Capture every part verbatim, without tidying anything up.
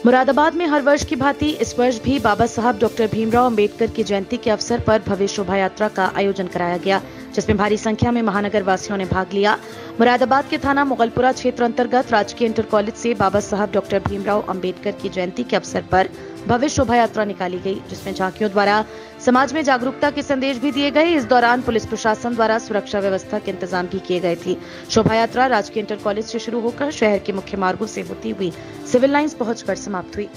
मुरादाबाद में हर वर्ष की भांति इस वर्ष भी बाबा साहब डॉक्टर भीमराव अंबेडकर की जयंती के अवसर पर भव्य शोभा यात्रा का आयोजन कराया गया, जिसमें भारी संख्या में महानगर वासियों ने भाग लिया। मुरादाबाद के थाना मुगलपुरा क्षेत्र अंतर्गत राजकीय इंटर कॉलेज से बाबा साहब डॉक्टर भीमराव अंबेडकर की जयंती के अवसर पर भव्य शोभा यात्रा निकाली गई, जिसमें झांकियों द्वारा समाज में जागरूकता के संदेश भी दिए गए। इस दौरान पुलिस प्रशासन द्वारा सुरक्षा व्यवस्था के इंतजाम भी किए गए थे। शोभा यात्रा राजकीय इंटर कॉलेज से शुरू होकर शहर के मुख्य मार्गों से होती हुई सिविल लाइंस पहुंचकर समाप्त हुई।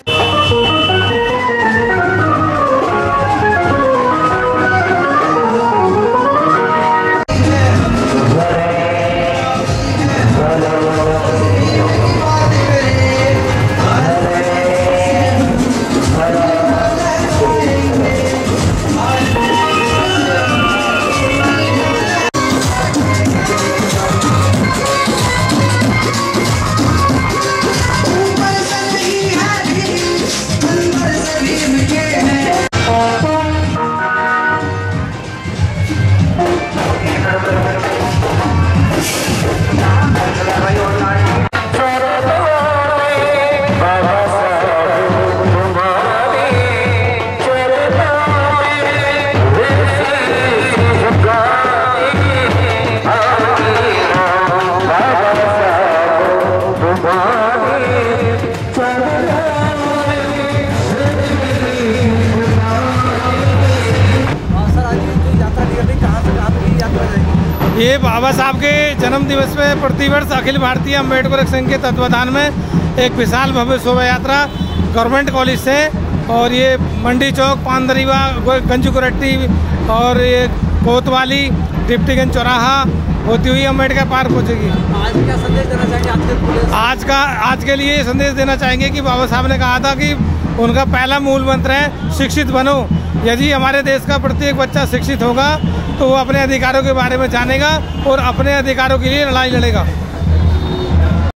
ये बाबा साहब के जन्म दिवस पे प्रतिवर्ष अखिल भारतीय अम्बेडकर संघ के तत्वाधान में एक विशाल भव्य शोभा यात्रा गवर्नमेंट कॉलेज से और ये मंडी चौक, पानदरीवा, गंजुकुरट्टी और ये कोतवाली, डिप्टीगंज चौराहा होती हुई अम्बेडकर पार्क पहुंचेगी। आज क्या संदेश देना चाहेंगे आपके आज का आज के लिए संदेश देना चाहेंगे कि बाबा साहब ने कहा था कि उनका पहला मूल मंत्र है शिक्षित बनो। यदि हमारे देश का प्रत्येक बच्चा शिक्षित होगा तो वो अपने अधिकारों के बारे में जानेगा और अपने अधिकारों के लिए लड़ाई लड़ेगा।